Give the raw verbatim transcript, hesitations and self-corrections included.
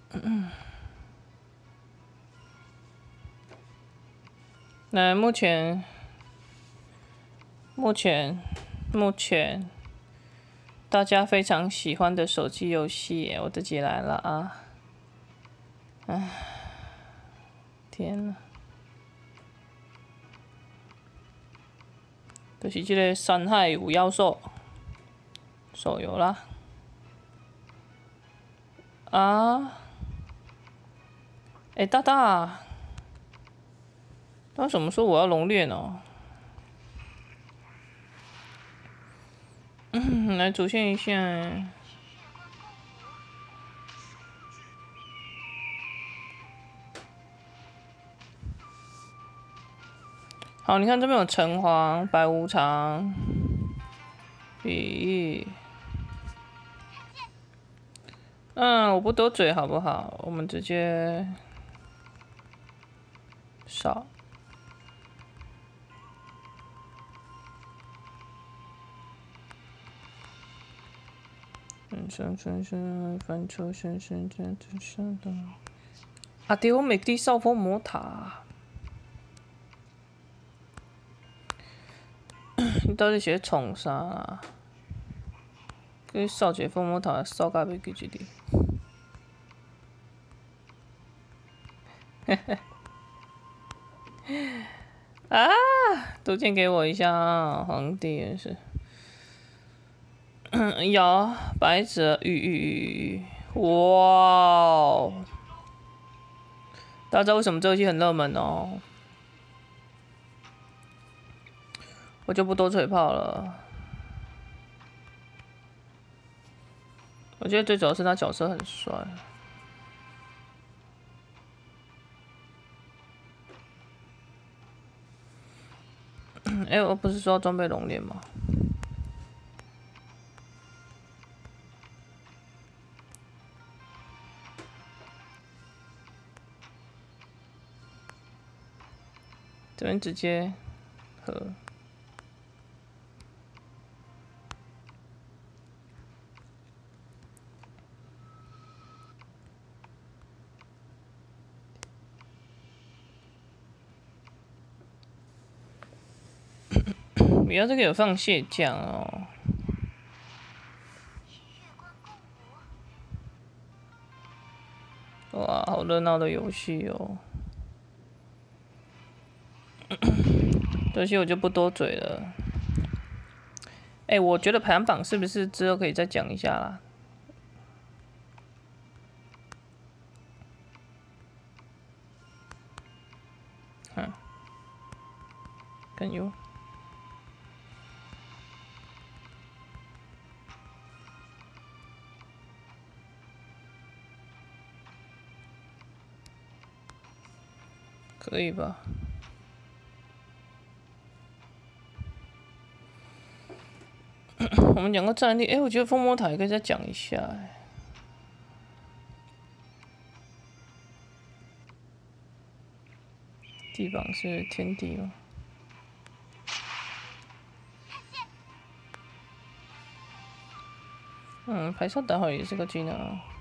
那目前，目前，目前，大家非常喜欢的手机游戏，我的姐来了啊！唉，天呐，就是这个《山海五妖兽》手游啦。啊！哎、欸，大大，他什么说我要熔炼哦？嗯，来主线一下。好，你看这边有橙黄、白无常、比喻。嗯，我不多嘴好不好？我们直接少。人生深深翻出深深真真深的。啊！对，我美的少风魔塔。你到底是创啥啊？佮扫一个风魔塔，扫到要记一哩。啊！图鉴给我一下啊，皇帝也是。有白泽玉玉玉玉，哇！大家知道为什么这游戏很热门哦？我就不多吹炮了。我觉得最主要是他角色很帅。哎、欸，我不是说要装备熔炼吗？这边直接喝。不要这个有放蟹酱哦。哇，好热闹的游戏哦！这些我就不多嘴了。哎、欸，我觉得排行榜是不是之后可以再讲一下啦？嗯，跟有。可以吧？我们讲个战力，哎、欸，我觉得风魔塔也可以再讲一下、欸。地榜是天地吗？嗯，排上等会也是个技能啊。